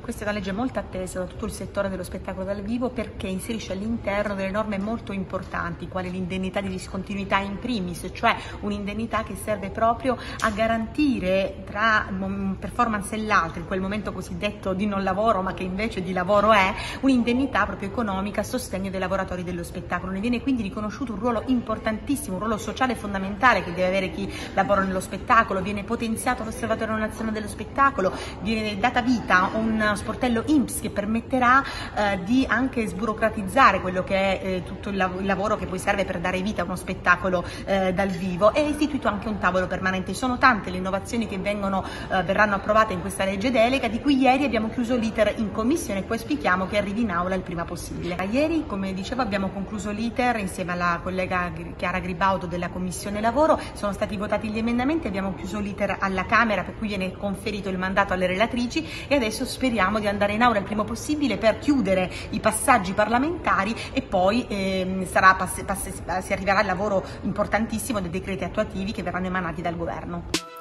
Questa è una legge molto attesa da tutto il settore dello spettacolo dal vivo perché inserisce all'interno delle norme molto importanti, quali l'indennità di discontinuità in primis, cioè un'indennità che serve proprio a garantire tra una performance e l'altra, in quel momento cosiddetto di non lavoro ma che invece di lavoro è, un'indennità proprio economica a sostegno dei lavoratori dello spettacolo. Ne viene quindi riconosciuto un ruolo importantissimo, un ruolo sociale fondamentale che deve avere chi lavora nello spettacolo, viene potenziato l'Osservatorio Nazionale dello Spettacolo, viene data vita a un sportello INPS che permetterà di anche sburocratizzare quello che è tutto il lavoro che poi serve per dare vita a uno spettacolo dal vivo. È istituito anche un tavolo permanente. Sono tante le innovazioni che verranno approvate in questa legge delega, di cui ieri abbiamo chiuso l'iter in commissione e poi auspichiamo che arrivi in aula il prima possibile. Ieri, come dicevo, abbiamo concluso l'iter insieme alla collega Chiara Gribaudo della Commissione Lavoro, sono stati votati gli emendamenti, abbiamo chiuso l'iter alla Camera per cui viene conferito il mandato alle relatrici e adesso speriamo di andare in aula il prima possibile per chiudere i passaggi parlamentari e poi si arriverà al lavoro importantissimo dei decreti attuativi che verranno emanati dal Governo.